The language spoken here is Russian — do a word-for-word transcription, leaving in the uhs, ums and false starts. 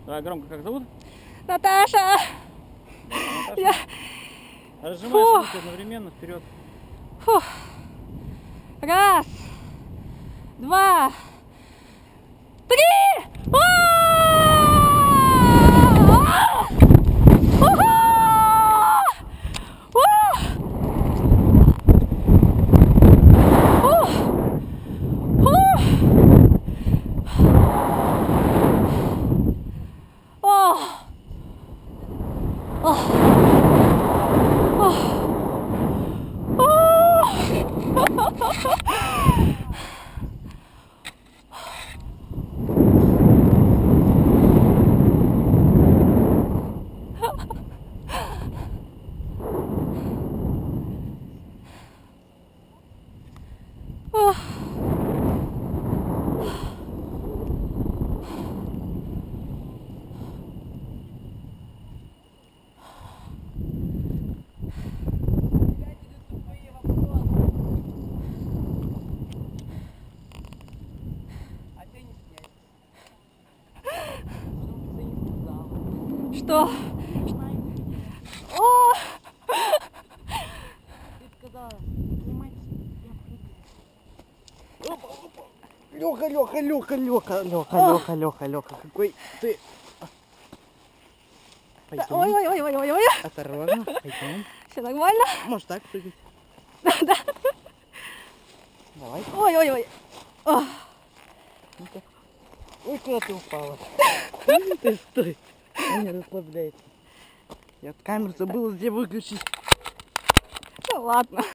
Давай громко, как зовут? Наташа! Да, Наташа. Я... Разжимаешь Фу. руки одновременно вперед. Фу. Раз, два, три! Что? О! Ты сказала, снимать. Леха, Леха, Леха, Леха, Леха, Леха, Леха, Леха, какой ты. Ой, ой, ой, ой, ой, ой. Осторожно, пойдем. Все нормально? Может так прыгать? Да, да. Давай. Ой, ой, ой. О. Ну-ка. Ой, куда ты упала? Стой, ты, стой. Он не расслабляется. Я камеру забыла где выключить. Да ладно.